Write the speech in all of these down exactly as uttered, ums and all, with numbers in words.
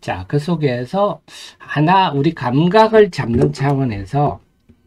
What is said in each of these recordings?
자, 그 속에서 하나 우리 감각을 잡는 차원에서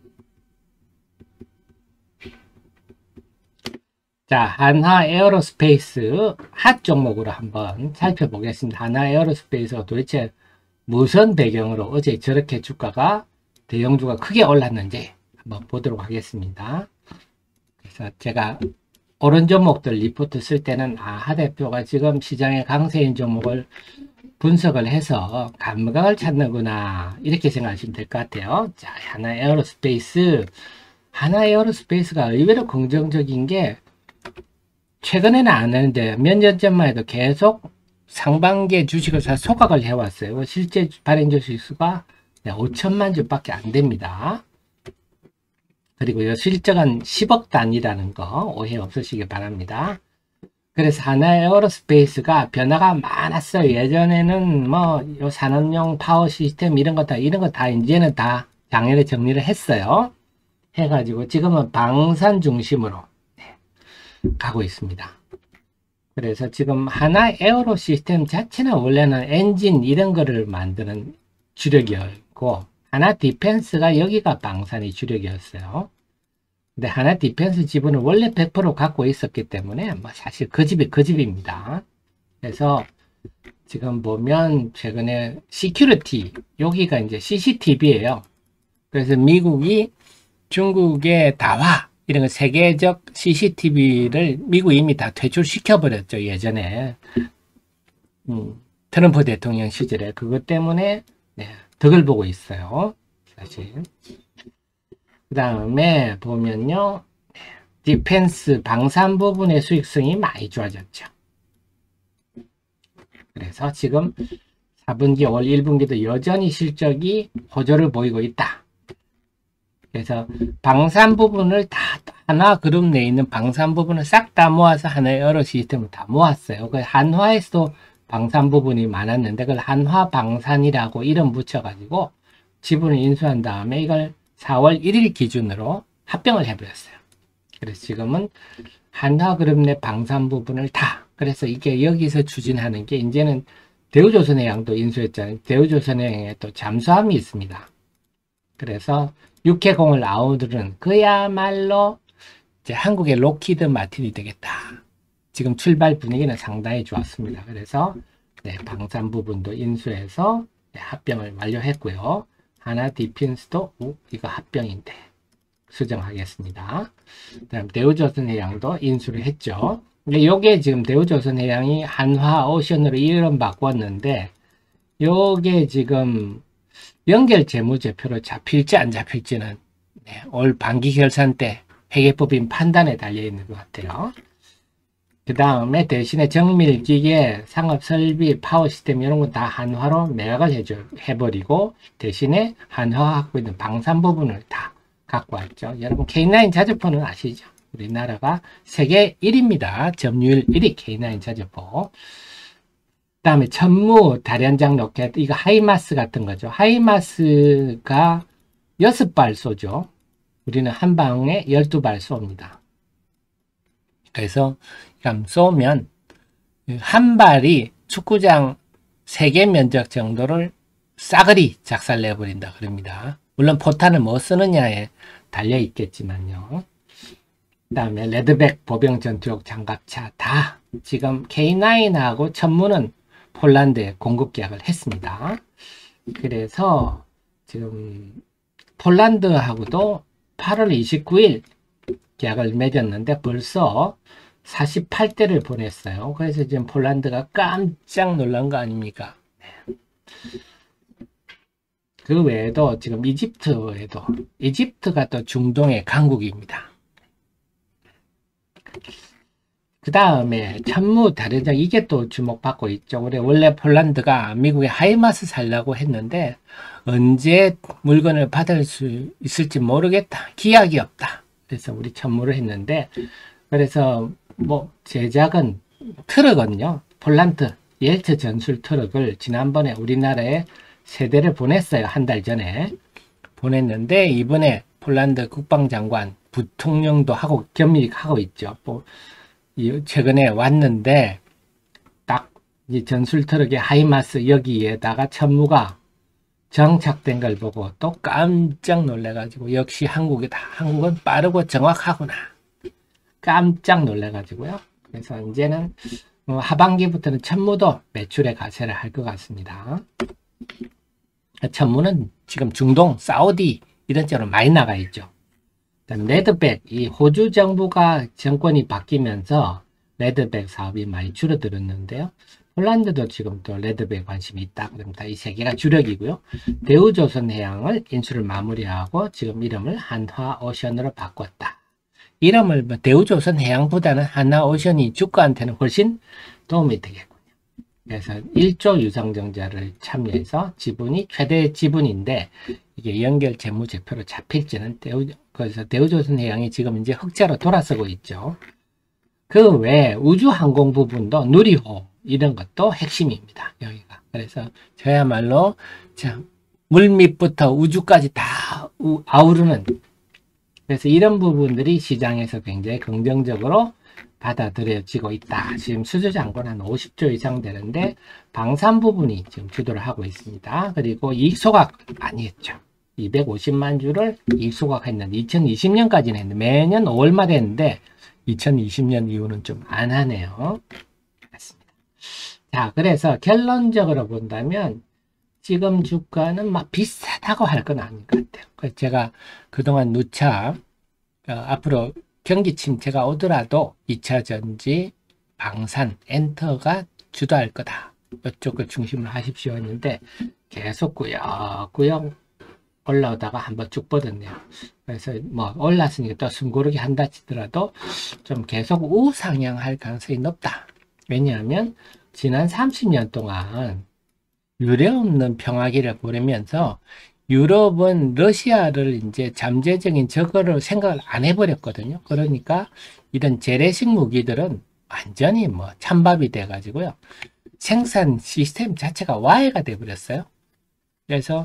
자, 한화 에어로스페이스 핫 종목으로 한번 살펴보겠습니다. 한화 에어로스페이스가 도대체 무슨 배경으로 어제 저렇게 주가가 대형주가 크게 올랐는지 한번 보도록 하겠습니다. 그래서 제가 오른 종목들 리포트 쓸 때는 아, 하 대표가 지금 시장의 강세인 종목을 분석을 해서 감각을 찾는구나 이렇게 생각하시면 될 것 같아요. 자, 하나 에어로스페이스 하나 에어로스페이스가 의외로 긍정적인 게 최근에는 안 하는데 몇 년 전만 해도 계속 상반기에 주식을 사 소각을 해왔어요. 실제 발행 주식 수가 오천만 주밖에 안 됩니다. 그리고 이 실적은 십억 단위라는 거 오해 없으시기 바랍니다. 그래서 하나 에어로스페이스가 변화가 많았어요. 예전에는 뭐 요 산업용 파워 시스템 이런 거 다 이런 거 다 이제는 다 작년에 정리를 했어요. 해가지고 지금은 방산 중심으로 가고 있습니다. 그래서 지금 하나 에어로 시스템 자체는 원래는 엔진 이런 거를 만드는 주력이었고 하나 디펜스가 여기가 방산이 주력이었어요. 근데 하나 디펜스 지분을 원래 백 퍼센트 갖고 있었기 때문에 뭐 사실 그 집이 그 집입니다. 그래서 지금 보면 최근에 시큐리티 여기가 이제 씨씨티비예요. 그래서 미국이 중국의 다화 이런 거 세계적 씨씨티비를 미국이 이미 다 퇴출시켜 버렸죠. 예전에 음, 트럼프 대통령 시절에 그것 때문에 네, 덕을 보고 있어요. 사실 그 다음에 보면요 디펜스 방산 부분의 수익성이 많이 좋아졌죠. 그래서 지금 사 분기 올 일 분기도 여전히 실적이 호조를 보이고 있다. 그래서 방산 부분을 다 하나 그룹 내에 있는 방산 부분을 싹 다 모아서 하나의 여러 시스템을 다 모았어요. 그 한화에서도 방산 부분이 많았는데 그걸 한화 방산이라고 이름 붙여가지고 지분을 인수한 다음에 이걸 사월 일일 기준으로 합병을 해버렸어요. 그래서 지금은 한화 그룹 내 방산 부분을 다 그래서 이게 여기서 추진하는 게 이제는 대우조선해양도 인수했잖아요. 대우조선해양에 또 잠수함이 있습니다. 그래서 육해공을 아우르는 그야말로 이제 한국의 로키드 마틴이 되겠다. 지금 출발 분위기는 상당히 좋았습니다. 그래서 네, 방산 부분도 인수해서 네, 합병을 완료했고요. 하나 디펜스도 오, 이거 합병인데 수정하겠습니다. 그다음 대우조선해양도 인수를 했죠. 근데 요게 지금 대우조선해양이 한화오션으로 이름 바꿨는데 요게 지금 연결 재무제표로 잡힐지 안 잡힐지는 네, 올 반기 결산 때 회계법인 판단에 달려있는 것 같아요. 그 다음에 대신에 정밀기계, 상업설비, 파워시스템 이런 건 다 한화로 매각을 해줘, 해버리고 대신에 한화가 갖고 있는 방산 부분을 다 갖고 왔죠. 여러분 케이 나인 자주포는 아시죠? 우리나라가 세계 일 위입니다. 점유율 일 위 케이 나인 자주포. 그 다음에 천무, 다련장 로켓, 이거 하이마스 같은 거죠. 하이마스가 여섯 발 쏘죠. 우리는 한 방에 열두 발 쏩니다. 그래서 쏘면 한 발이 축구장 세 개 면적 정도를 싸그리 작살내버린다 그럽니다. 물론 포탄을 뭐 쓰느냐에 달려 있겠지만요. 그 다음에 레드백 보병 전투용 장갑차 다 지금 케이 나인하고 천무는 폴란드에 공급 계약을 했습니다. 그래서 지금 폴란드하고도 팔월 이십구일 계약을 맺었는데 벌써 사십팔 대를 보냈어요. 그래서 지금 폴란드가 깜짝 놀란 거 아닙니까? 네. 그 외에도 지금 이집트에도 이집트가 또 중동의 강국입니다. 그 다음에 천무 다련장 이게 또 주목받고 있죠. 그래 원래 폴란드가 미국에 하이마스 살라고 했는데 언제 물건을 받을 수 있을지 모르겠다. 기약이 없다. 그래서 우리 천무를 했는데 그래서 뭐 제작은 트럭은요. 폴란드 옐트 전술 트럭을 지난번에 우리나라에 세 대를 보냈어요. 한 달 전에 보냈는데 이번에 폴란드 국방장관 부통령도 하고 겸직하고 있죠. 뭐 최근에 왔는데 딱 이 전술 트럭의 하이마스 여기에다가 천무가 정착된 걸 보고 또 깜짝 놀래가지고 역시 한국이다. 한국은 빠르고 정확하구나. 깜짝 놀래가지고요. 그래서 이제는 하반기부터는 천무도 매출에 가세를 할 것 같습니다. 천무는 지금 중동, 사우디 이런 쪽으로 많이 나가 있죠. 레드백, 이 호주 정부가 정권이 바뀌면서 레드백 사업이 많이 줄어들었는데요. 폴란드도 지금 또 레드백 관심이 있다. 그럽니다. 이 세 개가 주력이고요. 대우조선해양을 인수를 마무리하고 지금 이름을 한화오션으로 바꿨다. 이름을 뭐 대우조선해양보다는 한화오션이 주가한테는 훨씬 도움이 되겠군요. 그래서 일조 유상증자를 참여해서 지분이 최대 지분인데 이게 연결 재무제표로 잡힐지는 대우, 그래서 대우조선해양이 지금 이제 흑자로 돌아서고 있죠. 그 외에 우주항공 부분도 누리호 이런 것도 핵심입니다. 여기가. 그래서 저야말로 참 물밑부터 우주까지 다 아우르는, 그래서 이런 부분들이 시장에서 굉장히 긍정적으로 받아들여지고 있다. 지금 수주잔고는 한 오십조 이상 되는데 방산 부분이 지금 주도를 하고 있습니다. 그리고 이익 소각 많이 했죠. 이백오십만 주를 이익 소각했는데 이천이십 년까지는 했는데 매년 오월마다 했는데 이천이십 년 이후는 좀 안 하네요. 그렇습니다. 자, 그래서 결론적으로 본다면 지금 주가는 막 비싸다고 할 건 아닌 것 같아요. 그래서 제가 그동안 누차 어, 앞으로 경기 침체가 오더라도 이차전지, 방산, 엔터가 주도할 거다. 이쪽을 중심으로 하십시오 했는데 계속 꾸역꾸역 올라오다가 한번 쭉 뻗었네요. 그래서 뭐 올랐으니까 또 숨고르기 한다 치더라도 좀 계속 우상향할 가능성이 높다. 왜냐하면 지난 삼십 년 동안 유례없는 평화기를 보내면서 유럽은 러시아를 이제 잠재적인 적으로 생각을 안 해버렸거든요. 그러니까 이런 재래식 무기들은 완전히 뭐 찬밥이 돼가지고요. 생산 시스템 자체가 와해가 돼버렸어요. 그래서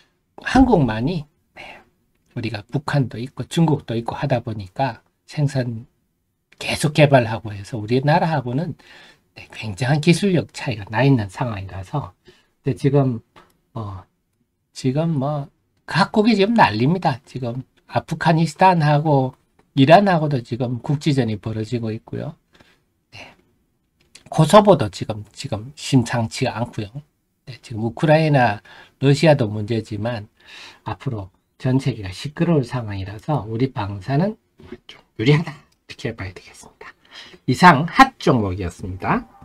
한국만이 네, 우리가 북한도 있고 중국도 있고 하다 보니까 생산 계속 개발하고 해서 우리나라하고는 네, 굉장한 기술력 차이가 나 있는 상황이라서 근데 지금 어 지금 뭐 각국이 지금 난립니다. 지금 아프가니스탄하고 이란하고도 지금 국지전이 벌어지고 있고요. 네. 코소보도 지금 지금 심상치가 않고요. 네, 지금 우크라이나, 러시아도 문제지만 앞으로 전 세계가 시끄러울 상황이라서 우리 방사는 좀 유리하다. 이렇게 봐야 되겠습니다. 이상 핫 종목이었습니다.